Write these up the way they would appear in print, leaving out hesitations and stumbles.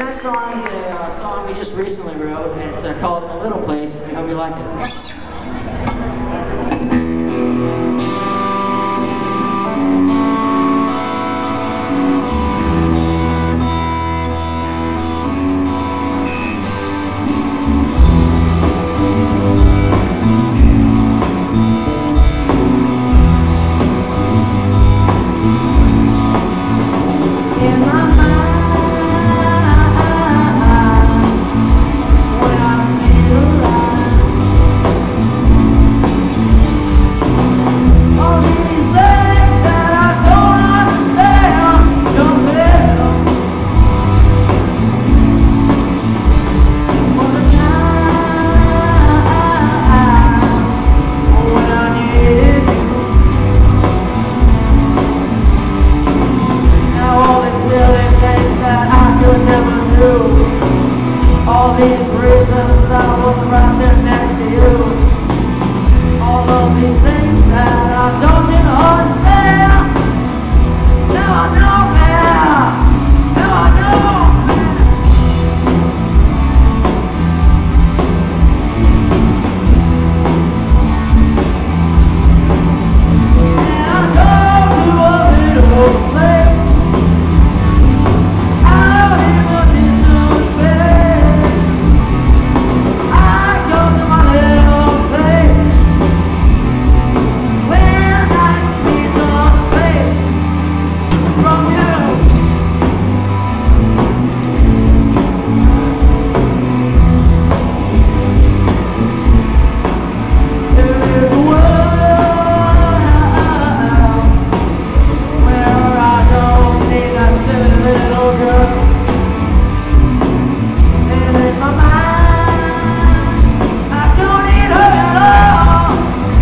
next song is a song we just recently wrote, and it's called A Little Place, and we hope you like it. All these reasons I was right there next to you. All of these things that I don't seem to understand. Now I know, man. Now I know. And I go to a little place out in the distant space. I go to my little place when I need some space from you. There is a world where I don't need that silly little girl. And in my mind, I don't need her at all.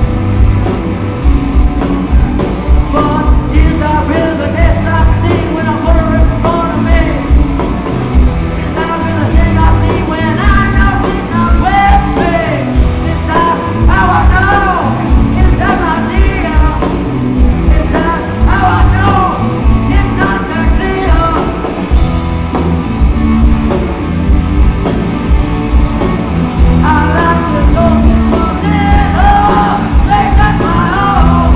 But is that really the case I see when I put her in front of me? Is that really the thing I see when I know she's not with me? Is that how I know? Is that my deal? Is that how I know? It's not that clear. I like to go to a little place that's my own.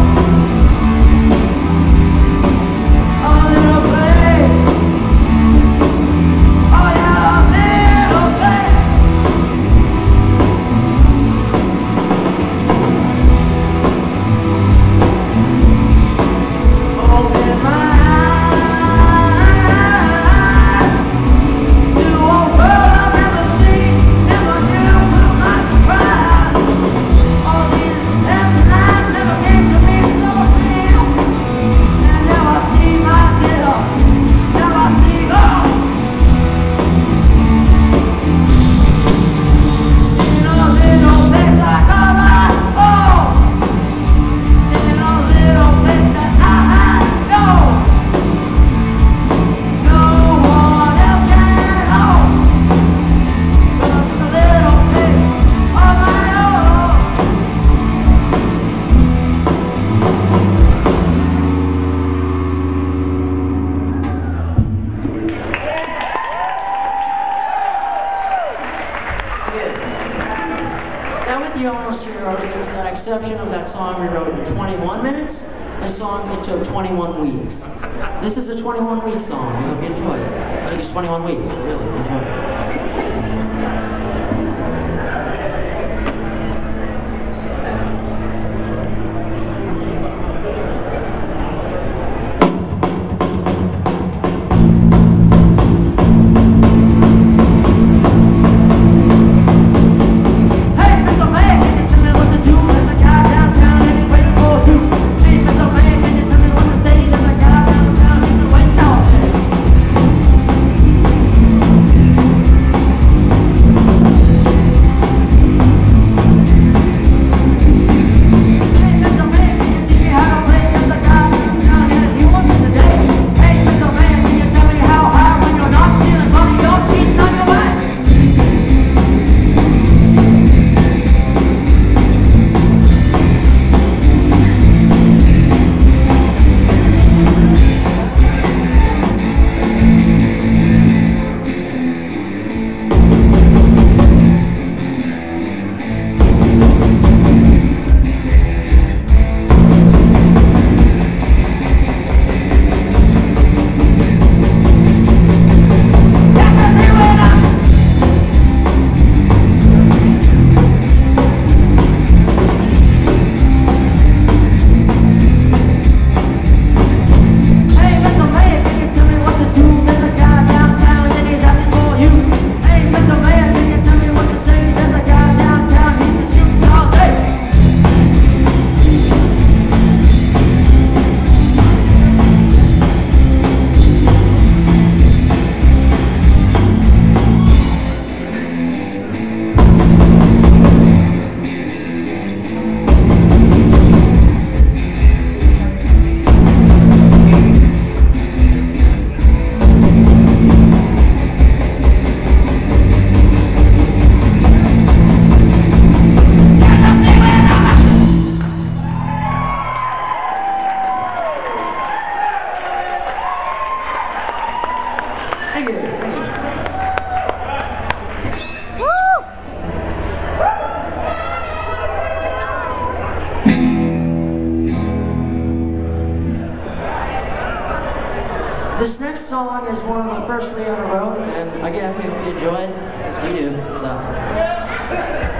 A little place. Oh yeah, a little place. Open my eyes to a world I've never seen, never knew to my surprise. All these empty nights never came to me so real. And now I see my dear, now I see her. In a little place I call my home. In a little place that I know no one else can own. 'Cause it's a little place of my own. Now with the Almost Heroes, there's that exception of that song we wrote in 21 minutes. This song, it took 21 weeks. This is a 21-week song. We hope you enjoy it. It took us 21 weeks. Really, enjoy it. Hey, Mr. Man, can you tell me what to do? There's a guy downtown and he's waiting for you. Hey, Mr. Man, can you tell me what to say? There's a guy downtown and he's waiting all day. Thank you. Thank you. This next song is one of the first we ever wrote, and again, we hope you enjoy it, as we do, so.